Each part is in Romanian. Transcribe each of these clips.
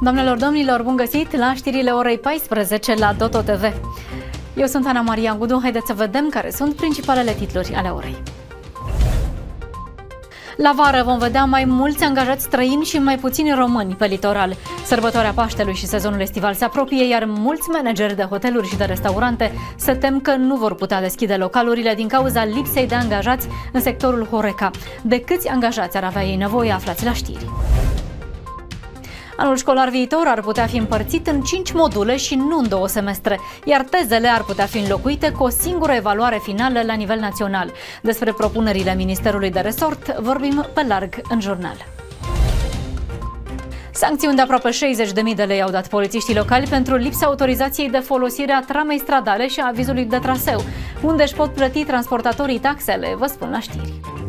Doamnelor, domnilor, bun găsit la știrile orei 14 la Doto TV. Eu sunt Ana Maria Gudu, haideți să vedem care sunt principalele titluri ale orei. La vară vom vedea mai mulți angajați străini și mai puțini români pe litoral. Sărbătoarea Paștelui și sezonul estival se apropie, iar mulți manageri de hoteluri și de restaurante se tem că nu vor putea deschide localurile din cauza lipsei de angajați în sectorul Horeca. De câți angajați ar avea ei nevoie, aflați la știri. Anul școlar viitor ar putea fi împărțit în 5 module și nu în 2 semestre, iar tezele ar putea fi înlocuite cu o singură evaluare finală la nivel național. Despre propunerile Ministerului de Resort vorbim pe larg în jurnal. Sancțiuni de aproape 60.000 de lei au dat polițiștii locali pentru lipsa autorizației de folosire a tramei stradale și a avizului de traseu. Unde își pot plăti transportatorii taxele, vă spun la știri.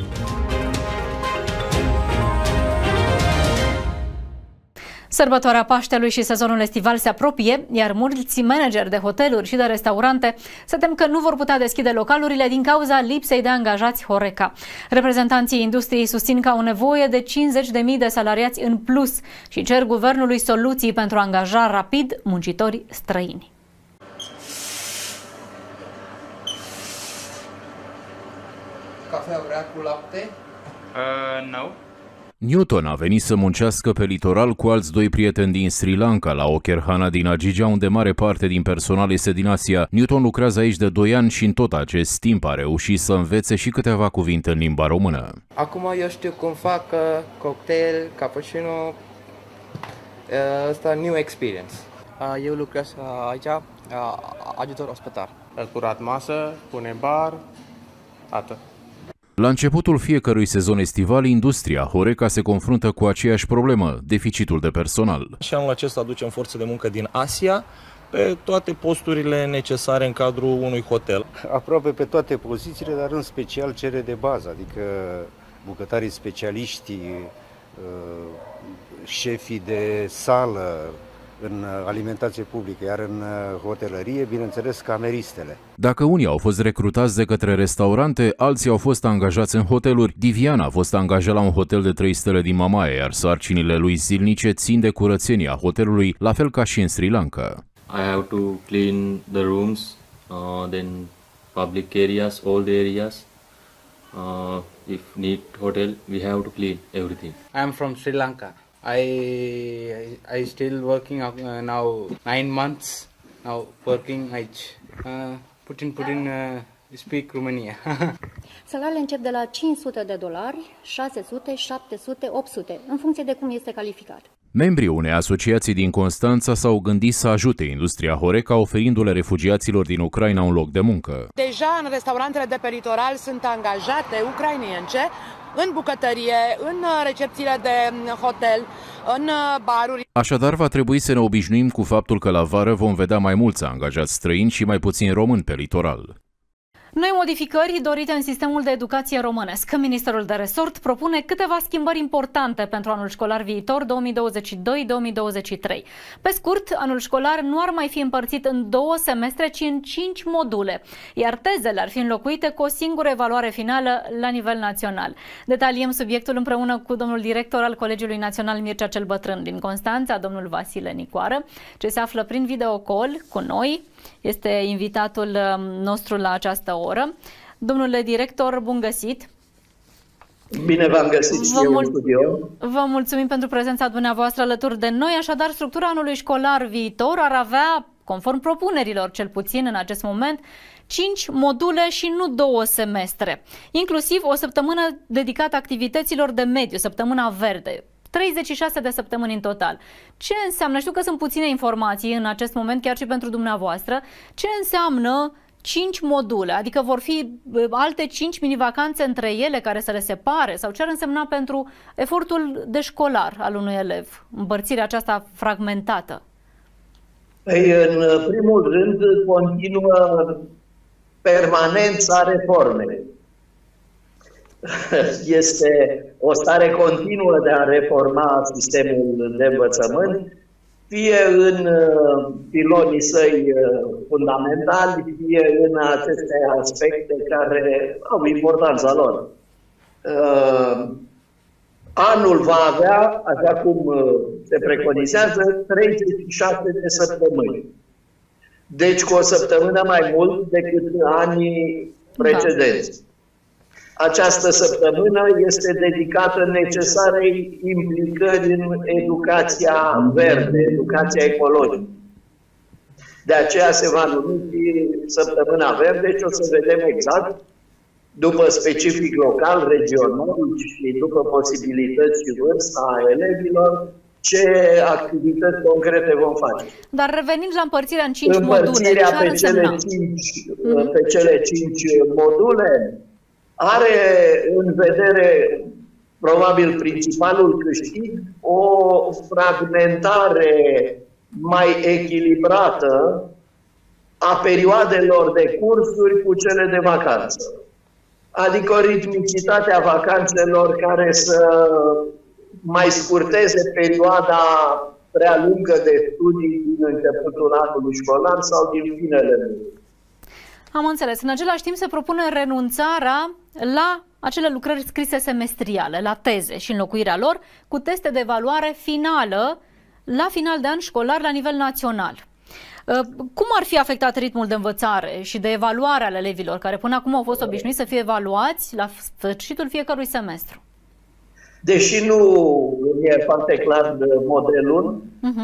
Sărbătoarea Paștelui și sezonul estival se apropie, iar mulți manageri de hoteluri și de restaurante se tem că nu vor putea deschide localurile din cauza lipsei de angajați Horeca. Reprezentanții industriei susțin că au nevoie de 50.000 de salariați în plus și cer guvernului soluții pentru a angaja rapid muncitori străini. Cafea vrea cu lapte? No. Newton a venit să muncească pe litoral cu alți 2 prieteni din Sri Lanka, la Okerhana din Agigea, unde mare parte din personal este din Asia. Newton lucrează aici de 2 ani și în tot acest timp a reușit să învețe și câteva cuvinte în limba română. Acum eu știu cum fac cocktail, cappuccino, ăsta new experience. Eu lucrez aici, ajutor ospătar. El curat masă, pune bar, atât. La începutul fiecărui sezon estival, industria Horeca se confruntă cu aceeași problemă, deficitul de personal. Și anul acesta aducem forță de muncă din Asia pe toate posturile necesare în cadrul unui hotel. Aproape pe toate pozițiile, dar în special cele de bază, adică bucătarii specialiști, șefii de sală, în alimentație publică, iar în hotelărie, bineînțeles, cameristele. Dacă unii au fost recrutați de către restaurante, alții au fost angajați în hoteluri. Divian a fost angajat la un hotel de 3 stele din Mamaia, iar sarcinile lui zilnice țin de curățenia hotelului, la fel ca și în Sri Lanka. I have to clean the rooms, then public areas, all the areas. If need hotel, we have to clean everything. I am from Sri Lanka. I still working now 9 months now working aici. Putin speak Romania. Salariile încep de la $500, 600, 700, 800, în funcție de cum este calificat. Membrii unei asociații din Constanța s-au gândit să ajute industria Horeca, oferindu-le refugiaților din Ucraina un loc de muncă. Deja în restaurantele de pe litoral sunt angajate ucrainence în bucătărie, în recepțiile de hotel, în baruri. Așadar, va trebui să ne obișnuim cu faptul că la vară vom vedea mai mulți angajați străini și mai puțini români pe litoral. Noi modificări dorite în sistemul de educație românesc. Ministerul de Resort propune câteva schimbări importante pentru anul școlar viitor 2022-2023. Pe scurt, anul școlar nu ar mai fi împărțit în 2 semestre, ci în 5 module, iar tezele ar fi înlocuite cu o singură evaluare finală la nivel național. Detaliem subiectul împreună cu domnul director al Colegiului Național Mircea cel Bătrân din Constanța, domnul Vasile Nicoară, ce se află prin videocall cu noi. Este invitatul nostru la această oră. Domnule director, bun găsit! Bine v-am găsit și eu în studio. Vă mulțumim pentru prezența dumneavoastră alături de noi. Așadar, structura anului școlar viitor ar avea, conform propunerilor cel puțin în acest moment, 5 module și nu 2 semestre, inclusiv o săptămână dedicată activităților de mediu, săptămâna verde. 36 de săptămâni în total. Ce înseamnă? Știu că sunt puține informații în acest moment, chiar și pentru dumneavoastră. Ce înseamnă 5 module? Adică vor fi alte 5 mini-vacanțe între ele care să le separe? Sau ce ar însemna pentru efortul de școlar al unui elev? Împărțirea aceasta fragmentată. În primul rând, continuă permanența reformei. Este o stare continuă de a reforma sistemul de învățământ, fie în pilonii săi fundamentali, fie în aceste aspecte care au importanța lor. Anul va avea, așa cum se preconizează, 36 de săptămâni. Deci cu o săptămână mai mult decât anii precedenți. Această săptămână este dedicată necesarei implicări în educația verde, educația ecologică. De aceea se va numi Săptămâna Verde și o să vedem exact, după specific local, regional și după posibilități și vârsta elevilor, ce activități concrete vom face. Dar revenind la împărțirea în 5 module, pe cele 5 module are în vedere, probabil principalul câștig, o fragmentare mai echilibrată a perioadelor de cursuri cu cele de vacanță. Adică o ritmicitate a vacanțelor care să mai scurteze perioada prea lungă de studii din începutul anului școlar sau din finele lui. Am înțeles. În același timp se propune renunțarea la acele lucrări scrise semestriale, la teze și înlocuirea lor cu teste de evaluare finală la final de an școlar la nivel național. Cum ar fi afectat ritmul de învățare și de evaluare ale elevilor care până acum au fost obișnuiți să fie evaluați la sfârșitul fiecărui semestru? Deși nu e foarte clar de modelul,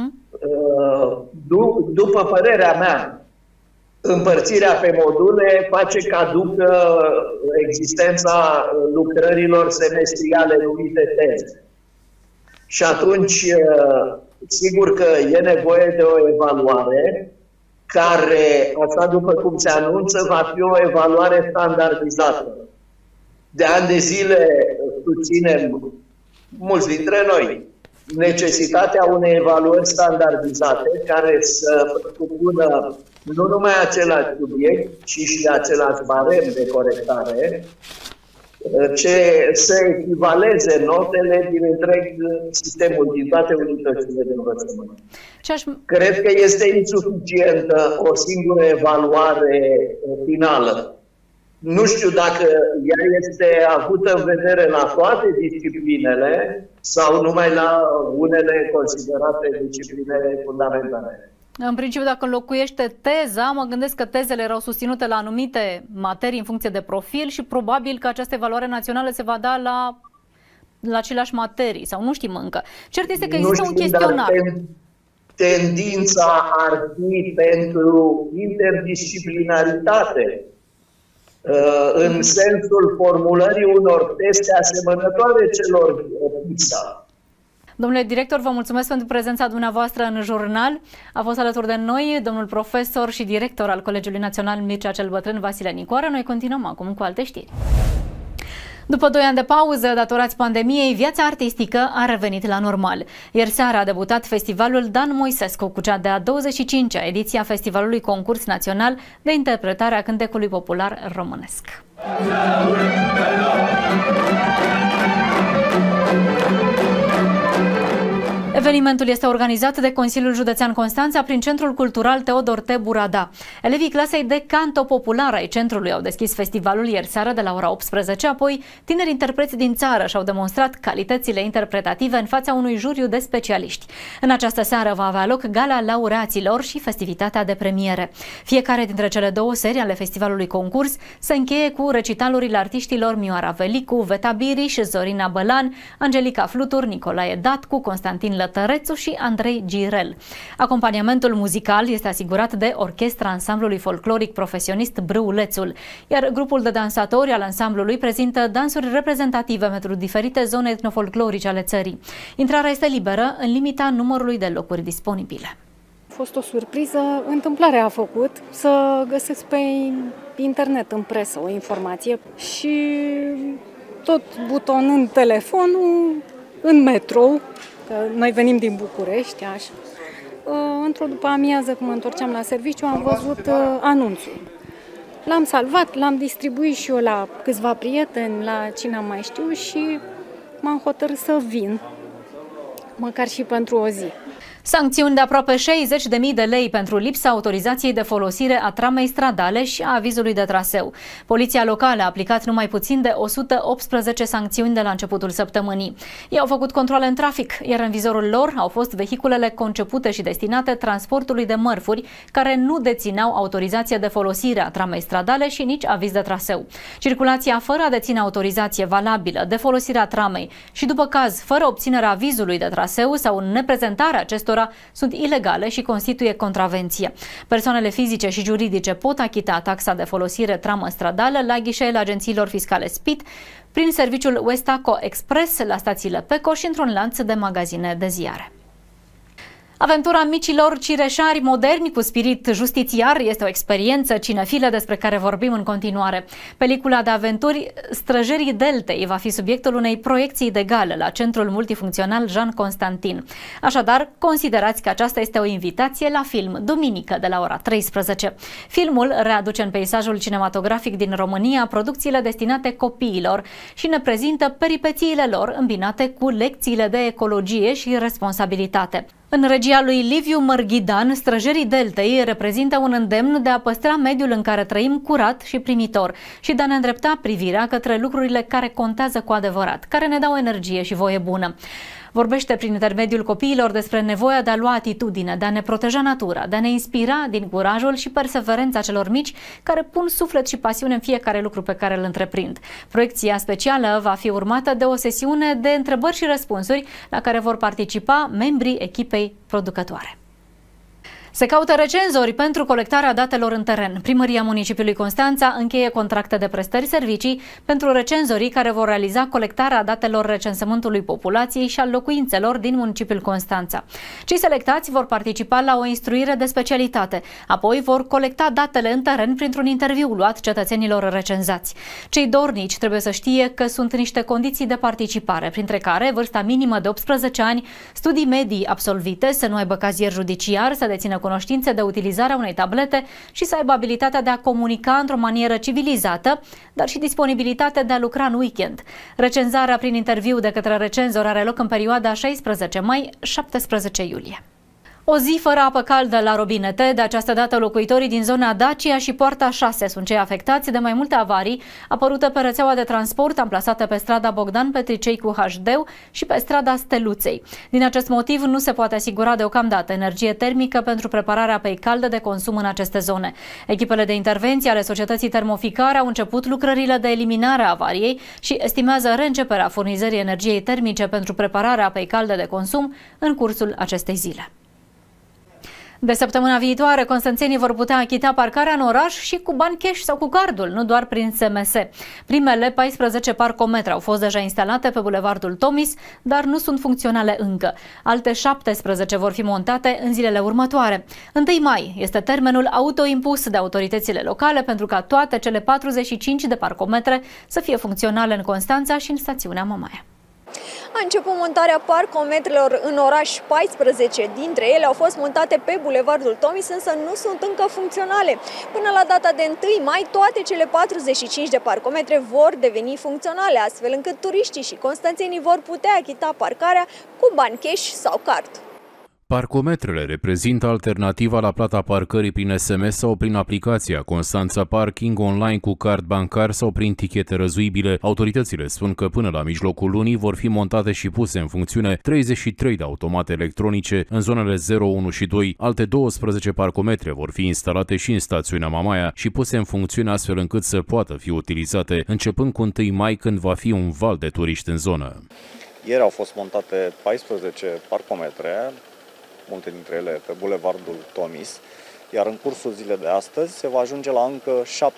după părerea mea, împărțirea pe module face caducă existența lucrărilor semestriale numite teze. Și atunci, sigur că e nevoie de o evaluare care, așa după cum se anunță, va fi o evaluare standardizată. De ani de zile susținem mulți dintre noi necesitatea unei evaluări standardizate care să propună nu numai același subiect, ci și același barem de corectare, ce să echivaleze notele din întreg sistemul, din toate unitățile de învățământ. Cred că este insuficientă o singură evaluare finală. Nu știu dacă ea este avută în vedere la toate disciplinele sau numai la unele considerate discipline fundamentale. În principiu, dacă înlocuiește teza, mă gândesc că tezele erau susținute la anumite materii în funcție de profil și probabil că această evaluare națională se va da la aceleași materii sau nu știm încă. Cert este că există un chestionar. Tendința ar fi pentru interdisciplinaritate, în sensul formulării unor teste asemănătoare celor PISA. Domnule director, vă mulțumesc pentru prezența dumneavoastră în jurnal. A fost alături de noi domnul profesor și director al Colegiului Național Mircea cel Bătrân, Vasile Nicoară. Noi continuăm acum cu alte știri. După 2 ani de pauză datorați pandemiei, viața artistică a revenit la normal. Ieri seara a debutat festivalul Dan Moisescu cu cea de-a 25-a ediție a festivalului Concurs Național de Interpretare a Cântecului Popular Românesc. Evenimentul este organizat de Consiliul Județean Constanța prin Centrul Cultural Teodor T. Burada. Elevii clasei de canto popular ai centrului au deschis festivalul ieri seară de la ora 18, apoi tineri interpreți din țară și-au demonstrat calitățile interpretative în fața unui juriu de specialiști. În această seară va avea loc gala laureaților și festivitatea de premiere. Fiecare dintre cele 2 serii ale festivalului Concurs se încheie cu recitalurile artiștilor Mioara Velicu, Veta Biriș, Zorina Bălan, Angelica Flutur, Nicolae Datcu, Constantin Lătărețu și Andrei Girel. Acompaniamentul muzical este asigurat de Orchestra Ansamblului Folcloric Profesionist Brâulețul, iar grupul de dansatori al ansamblului prezintă dansuri reprezentative pentru diferite zone etnofolclorice ale țării. Intrarea este liberă în limita numărului de locuri disponibile. A fost o surpriză, întâmplarea a făcut să găsesc pe internet, în presă, o informație și tot butonând telefonul în metrou, că noi venim din București, așa. Într-o după-amiază, când mă întorceam la serviciu, am văzut anunțul. L-am salvat, l-am distribuit și eu la câțiva prieteni, la cine am mai știu și m-am hotărât să vin, măcar și pentru o zi. Sancțiuni de aproape 60.000 de lei pentru lipsa autorizației de folosire a tramei stradale și a avizului de traseu. Poliția locală a aplicat numai puțin de 118 sancțiuni de la începutul săptămânii. Ei au făcut controale în trafic, iar în vizorul lor au fost vehiculele concepute și destinate transportului de mărfuri, care nu dețineau autorizație de folosire a tramei stradale și nici aviz de traseu. Circulația fără a deține autorizație valabilă de folosirea tramei și, după caz, fără obținerea avizului de traseu sau neprezentarea acestora sunt ilegale și constituie contravenție. Persoanele fizice și juridice pot achita taxa de folosire tramă stradală la ghișeele agențiilor fiscale SPIT, prin serviciul Westaco Express la stațiile PECO și într-un lanț de magazine de ziare. Aventura micilor cireșari moderni cu spirit justițiar este o experiență cinefilă despre care vorbim în continuare. Pelicula de aventuri Străjerii Deltei va fi subiectul unei proiecții de gală la Centrul Multifuncțional Jean Constantin. Așadar, considerați că aceasta este o invitație la film, duminică de la ora 13. Filmul readuce în peisajul cinematografic din România producțiile destinate copiilor și ne prezintă peripețiile lor îmbinate cu lecțiile de ecologie și responsabilitate. În regia lui Liviu Mărghidan, Străjerii Deltei reprezintă un îndemn de a păstra mediul în care trăim curat și primitor și de a ne îndrepta privirea către lucrurile care contează cu adevărat, care ne dau energie și voie bună. Vorbește prin intermediul copiilor despre nevoia de a lua atitudine, de a ne proteja natura, de a ne inspira din curajul și perseverența celor mici care pun suflet și pasiune în fiecare lucru pe care îl întreprind. Proiecția specială va fi urmată de o sesiune de întrebări și răspunsuri la care vor participa membrii echipei producătoare. Se caută recenzori pentru colectarea datelor în teren. Primăria Municipiului Constanța încheie contracte de prestări servicii pentru recenzorii care vor realiza colectarea datelor recensământului populației și al locuințelor din municipiul Constanța. Cei selectați vor participa la o instruire de specialitate, apoi vor colecta datele în teren printr-un interviu luat cetățenilor recenzați. Cei dornici trebuie să știe că sunt niște condiții de participare, printre care vârsta minimă de 18 ani, studii medii absolvite, să nu aibă cazier judiciar, să dețină cunoștințe de utilizarea unei tablete și să aibă abilitatea de a comunica într-o manieră civilizată, dar și disponibilitatea de a lucra în weekend. Recenzarea prin interviu de către recenzor are loc în perioada 16 mai-17 iulie. O zi fără apă caldă la robinete, de această dată locuitorii din zona Dacia și Poarta 6 sunt cei afectați de mai multe avarii apărute pe rețeaua de transport amplasată pe strada Bogdan Petricei cu HD și pe strada Steluței. Din acest motiv nu se poate asigura deocamdată energie termică pentru prepararea apei calde de consum în aceste zone. Echipele de intervenție ale societății termoficare au început lucrările de eliminare a avariei și estimează reînceperea furnizării energiei termice pentru prepararea apei calde de consum în cursul acestei zile. De săptămâna viitoare, constanțenii vor putea achita parcarea în oraș și cu bani cash sau cu cardul, nu doar prin SMS. Primele 14 parcometre au fost deja instalate pe bulevardul Tomis, dar nu sunt funcționale încă. Alte 17 vor fi montate în zilele următoare. 1 mai este termenul autoimpus de autoritățile locale pentru ca toate cele 45 de parcometre să fie funcționale în Constanța și în stațiunea Mamaia. A început montarea parcometrelor în oraș. 14 dintre ele au fost montate pe bulevardul Tomis, însă nu sunt încă funcționale. Până la data de 1 mai, toate cele 45 de parcometre vor deveni funcționale, astfel încât turiștii și constanțenii vor putea achita parcarea cu bani cash sau card. Parcometrele reprezintă alternativa la plata parcării prin SMS sau prin aplicația Constanța Parking online cu card bancar sau prin tichete răzuibile. Autoritățile spun că până la mijlocul lunii vor fi montate și puse în funcțiune 33 de automate electronice în zonele 0, 1 și 2. Alte 12 parcometre vor fi instalate și în stațiunea Mamaia și puse în funcțiune astfel încât să poată fi utilizate începând cu 1 mai, când va fi un val de turiști în zonă. Ieri au fost montate 14 parcometre, multe dintre ele pe bulevardul Tomis, iar în cursul zilei de astăzi se va ajunge la încă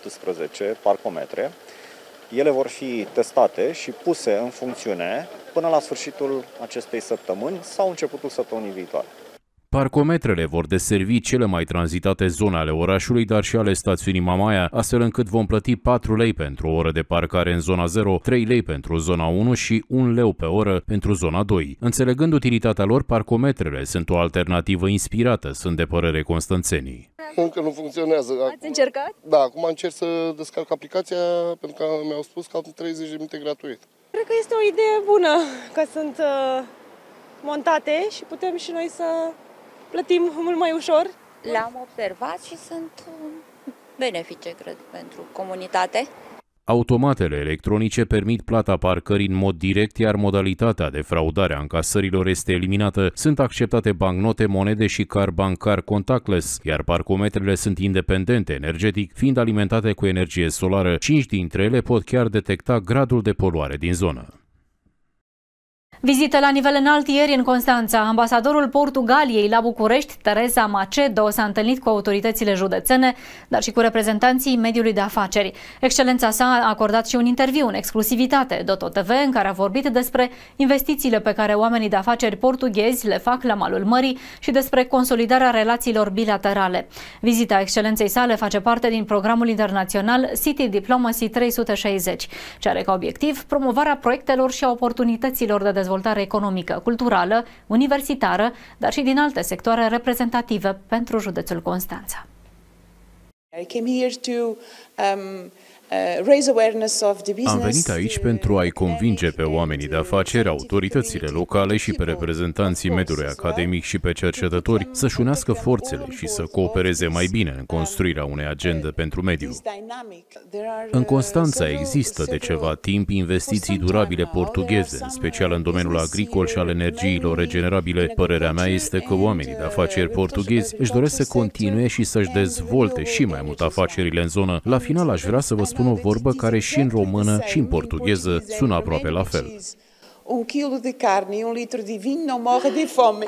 17 parcometre. Ele vor fi testate și puse în funcțiune până la sfârșitul acestei săptămâni sau începutul săptămânii viitoare. Parcometrele vor deservi cele mai tranzitate zone ale orașului, dar și ale stațiunii Mamaia, astfel încât vom plăti 4 lei pentru o oră de parcare în zona 0, 3 lei pentru zona 1 și 1 leu pe oră pentru zona 2. Înțelegând utilitatea lor, parcometrele sunt o alternativă inspirată, sunt de părere constanțenii. Încă nu funcționează. Ați încercat? Da, acum încerc să descarc aplicația, pentru că mi-au spus că am 30 de minute gratuit. Cred că este o idee bună, că sunt montate și putem și noi să plătim mult mai ușor. Le-am observat și sunt benefice, cred, pentru comunitate. Automatele electronice permit plata parcării în mod direct, iar modalitatea de fraudare a încasărilor este eliminată. Sunt acceptate bancnote, monede și card bancar contactless, iar parcometrele sunt independente energetic, fiind alimentate cu energie solară. 5 dintre ele pot chiar detecta gradul de poluare din zonă. Vizită la nivel înalt ieri în Constanța. Ambasadorul Portugaliei la București, Teresa Macedo, s-a întâlnit cu autoritățile județene, dar și cu reprezentanții mediului de afaceri. Excelența sa a acordat și un interviu în exclusivitate Doto TV, în care a vorbit despre investițiile pe care oamenii de afaceri portughezi le fac la malul mării și despre consolidarea relațiilor bilaterale. Vizita excelenței sale face parte din programul internațional City Diplomacy 360, ce are ca obiectiv promovarea proiectelor și a oportunităților de dezvoltare economică, culturală, universitară, dar și din alte sectoare reprezentative pentru județul Constanța. Am venit aici pentru a-i convinge pe oamenii de afaceri, autoritățile locale și pe reprezentanții mediului academic și pe cercetători să-și unească forțele și să coopereze mai bine în construirea unei agende pentru mediu. În Constanța există de ceva timp investiții durabile portugheze, în special în domeniul agricol și al energiilor regenerabile. Părerea mea este că oamenii de afaceri portughezi își doresc să continue și să-și dezvolte și mai mult afacerile în zonă. La final aș vrea să vă spun o vorbă care și în română și în portugheză sună aproape la fel. Un quilo de carne e un litro de vinho não morre de fome.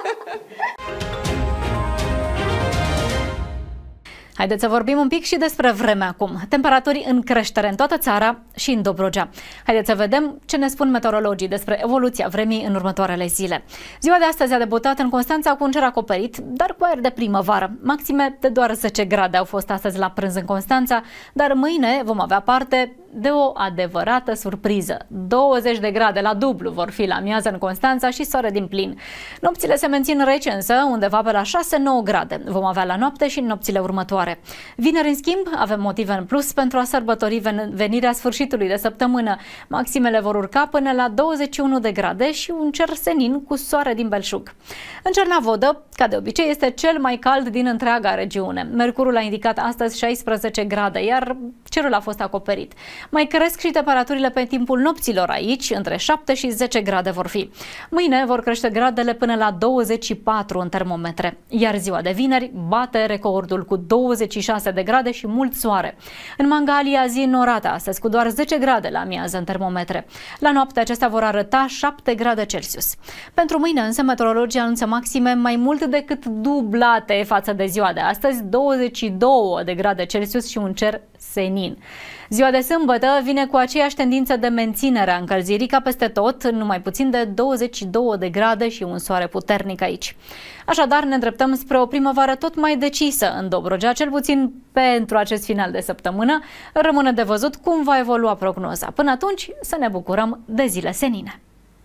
Haideți să vorbim un pic și despre vreme acum. Temperaturi în creștere în toată țara și în Dobrogea. Haideți să vedem ce ne spun meteorologii despre evoluția vremii în următoarele zile. Ziua de astăzi a debutat în Constanța cu un cer acoperit, dar cu aer de primăvară. Maxime de doar 10 grade au fost astăzi la prânz în Constanța, dar mâine vom avea parte de o adevărată surpriză. 20 de grade la dublu vor fi la amiază în Constanța și soare din plin. Nopțile se mențin reci însă, undeva pe la 6-9 grade. Vom avea la noapte și în nopțile următoare. Vineri, în schimb, avem motive în plus pentru a sărbători venirea sfârșitului de săptămână. Maximele vor urca până la 21 de grade și un cer senin cu soare din belșug. În Cernavodă, ca de obicei, este cel mai cald din întreaga regiune. Mercurul a indicat astăzi 16 grade, iar cerul a fost acoperit. Mai cresc și temperaturile pe timpul nopților aici, între 7 și 10 grade vor fi. Mâine vor crește gradele până la 24 în termometre, iar ziua de vineri bate recordul cu 26 de grade și mult soare. În Mangalia, zi norată astăzi, cu doar 10 grade la amiază în termometre. La noapte acestea vor arăta 7 grade Celsius. Pentru mâine însă meteorologii anunță maxime mai mult decât dublate față de ziua de astăzi, 22 de grade Celsius și un cer senin. Ziua de sâmbătă vine cu aceeași tendință de menținere a încălzirii ca peste tot, numai puțin de 22 de grade și un soare puternic aici. Așadar, ne îndreptăm spre o primăvară tot mai decisă în Dobrogea, cel puțin pentru acest final de săptămână. Rămâne de văzut cum va evolua prognoza. Până atunci, să ne bucurăm de zile senine.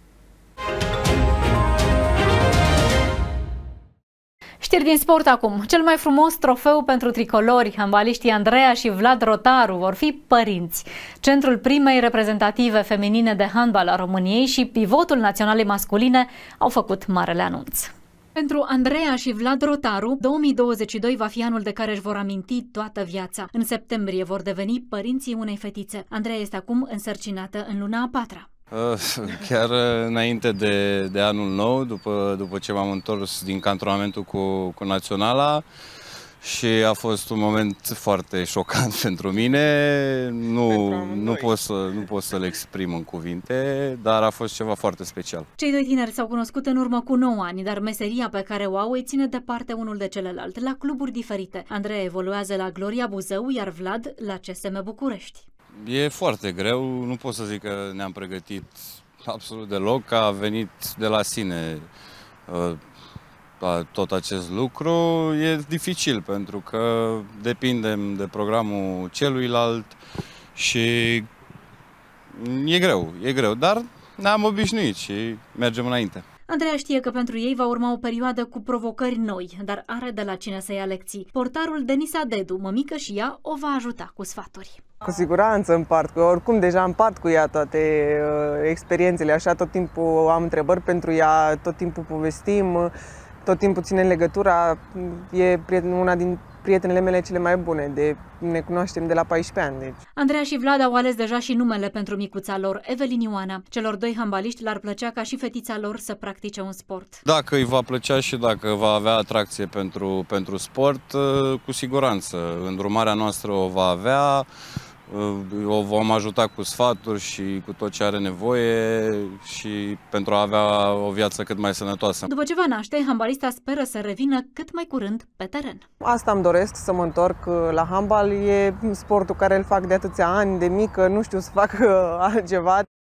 Știri din sport acum. Cel mai frumos trofeu pentru tricolori, handbaliștii Andreea și Vlad Rotaru, vor fi părinți. Centrul primei reprezentative feminine de handbal a României și pivotul naționalei masculine au făcut marele anunț. Pentru Andreea și Vlad Rotaru, 2022 va fi anul de care își vor aminti toată viața. În septembrie vor deveni părinții unei fetițe. Andreea este acum însărcinată în luna a 4-a. Chiar înainte de anul nou, după ce m-am întors din cantonamentul cu Naționala, și a fost un moment foarte șocant pentru mine. Nu pot să le exprim în cuvinte, dar a fost ceva foarte special. Cei doi tineri s-au cunoscut în urmă cu 9 ani, dar meseria pe care o au îi ține departe unul de celălalt, la cluburi diferite. Andreea evoluează la Gloria Buzău, iar Vlad la CSM București. E foarte greu, nu pot să zic că ne-am pregătit absolut deloc, că a venit de la sine tot acest lucru. E dificil pentru că depindem de programul celuilalt și e greu, dar ne-am obișnuit și mergem înainte. Andreea știe că pentru ei va urma o perioadă cu provocări noi, dar are de la cine să ia lecții. Portarul Denisa Dedu, mămică și ea, o va ajuta cu sfaturi. Cu siguranță împart, că oricum deja împart cu ea toate experiențele, așa tot timpul am întrebări pentru ea, tot timpul povestim. tot timpul ținem legătura, e una din prietenele mele cele mai bune, ne cunoaștem de la 14 ani. Deci. Andreea și Vlad au ales deja și numele pentru micuța lor, Evelin Ioana. Celor doi handbaliști le-ar plăcea ca și fetița lor să practice un sport. Dacă îi va plăcea și dacă va avea atracție pentru sport, cu siguranță. Îndrumarea noastră o va avea, o vom ajuta cu sfaturi și cu tot ce are nevoie și pentru a avea o viață cât mai sănătoasă. După ce va naște, handbalista speră să revină cât mai curând pe teren. Asta îmi doresc, să mă întorc la handbal. E sportul care îl fac de atâția ani, de mică, nu știu să fac altceva.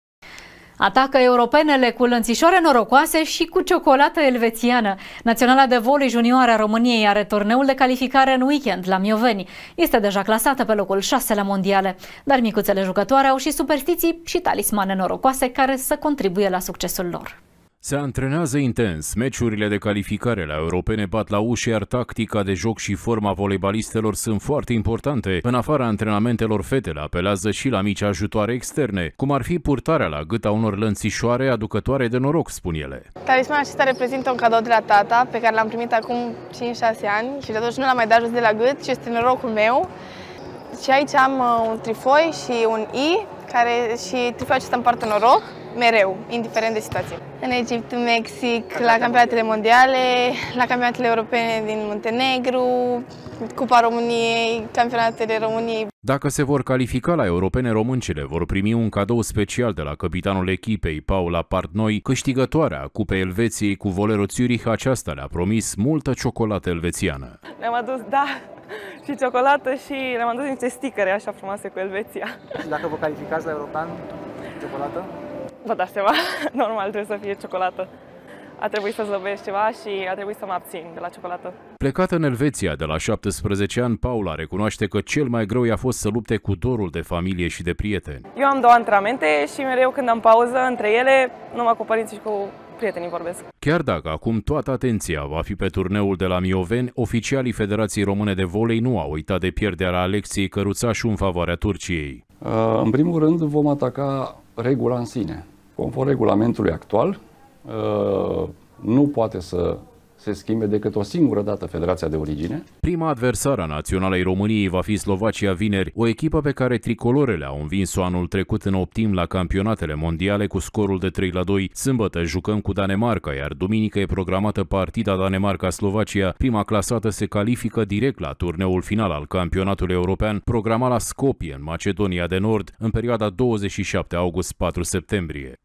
Atacă europenele cu lănțișoare norocoase și cu ciocolată elvețiană. Naționala de volei junioare a României are turneul de calificare în weekend la Mioveni. Este deja clasată pe locul 6 la mondiale. Dar micuțele jucătoare au și superstiții și talismane norocoase care să contribuie la succesul lor. Se antrenează intens. Meciurile de calificare la europene bat la ușă, iar tactica de joc și forma voleibalistelor sunt foarte importante. În afara antrenamentelor, fetele apelează și la mici ajutoare externe, cum ar fi purtarea la gât a unor lănțișoare aducătoare de noroc, spun ele. Talismanul acesta reprezintă un cadou de la tata, pe care l-am primit acum 5-6 ani și de atunci nu l-am mai dat jos de la gât și este norocul meu. Și aici am un trifoi și un I, și trifoiul acesta îmi poartă noroc mereu, indiferent de situație. În Egipt, în Mexic, la campionatele mondiale, la campionatele europene din Muntenegru, Cupa României, campionatele României. Dacă se vor califica la europene, româncele vor primi un cadou special de la capitanul echipei, Paula Partnoi, câștigătoarea Cupei Elveției cu Volero Zurich. Aceasta le-a promis multă ciocolată elvețiană. Ne-am adus, da, și ciocolată și ne-am adus niște stickere așa frumoase cu Elveția. Și dacă vă calificați la european, ciocolată? Vă dați seama, normal trebuie să fie ciocolată. A trebuit să zăbesc ceva și a trebuit să mă abțin de la ciocolată. Plecată în Elveția de la 17 ani, Paula recunoaște că cel mai greu i-a fost să lupte cu dorul de familie și de prieteni. Eu am 2 antrenamente și mereu când am pauză între ele, numai cu părinții și cu prietenii vorbesc. Chiar dacă acum toată atenția va fi pe turneul de la Mioveni, oficialii Federației Române de Volei nu au uitat de pierderea Alexiei Căruțașu în favoarea Turciei. În primul rând vom ataca regula în sine. Conform regulamentului actual, nu poate să se schimbe decât o singură dată Federația de Origine. Prima adversară a naționalei României va fi Slovacia vineri, o echipă pe care tricolorele au învins-o anul trecut în optim la campionatele mondiale cu scorul de 3-2. Sâmbătă jucăm cu Danemarca, iar duminică e programată partida Danemarca-Slovacia. Prima clasată se califică direct la turneul final al campionatului european, programat la Skopje, în Macedonia de Nord, în perioada 27 august-4 septembrie.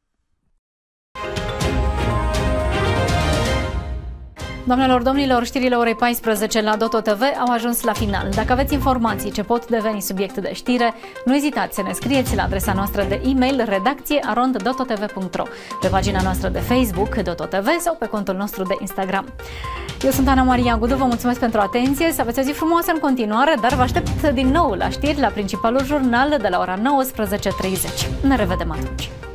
Doamnelor, domnilor, știrile orei 14 la Doto TV au ajuns la final. Dacă aveți informații ce pot deveni subiect de știre, nu ezitați să ne scrieți la adresa noastră de e-mail redacție@dototv.ro, pe pagina noastră de Facebook Doto TV sau pe contul nostru de Instagram. Eu sunt Ana Maria Gudu, vă mulțumesc pentru atenție, să aveți o zi frumoasă în continuare, dar vă aștept din nou la știri, la principalul jurnal de la ora 19:30. Ne revedem atunci!